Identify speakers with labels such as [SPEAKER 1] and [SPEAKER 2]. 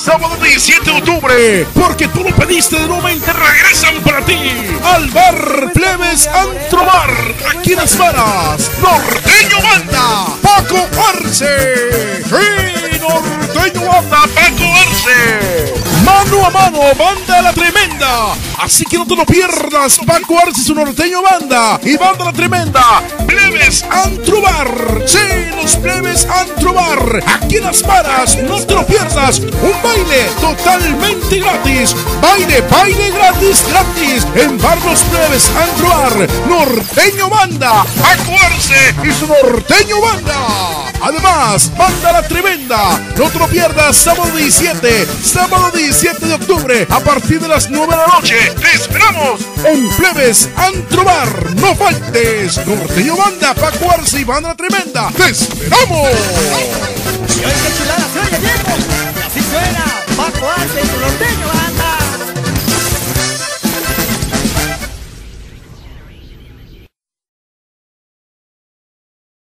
[SPEAKER 1] sábado 17 de octubre, porque tú lo pediste de nuevamente, regresan para ti al bar Plebes Antro Bar, aquí en Las Varas. Norteño Banda, Paco Arce. Sí, Norteño Banda, Paco Arce. Mano a mano, Banda La Tremenda. Así que no te lo pierdas. Paco Arce, su Norteño Banda y Banda La Tremenda. Plebes Antro Bar. Sí, los Plebes Antro Bar, aquí en Las Varas. No te lo pierdas. Un baile totalmente gratis. Baile gratis. En Bar Los Plebes Antro Bar. Norteño Banda, Paco Arce y su Norteño Banda. Además, Banda La Tremenda. No te lo pierdas. Sábado 17 de octubre, a partir de las 9 de la noche. ¡Te esperamos en Plebes Antro Bar! ¡No faltes! Norteño Banda, Paco Arce y Banda La Tremenda. ¡Te esperamos!
[SPEAKER 2] ¡Y hoy qué chulada se oye, Diego!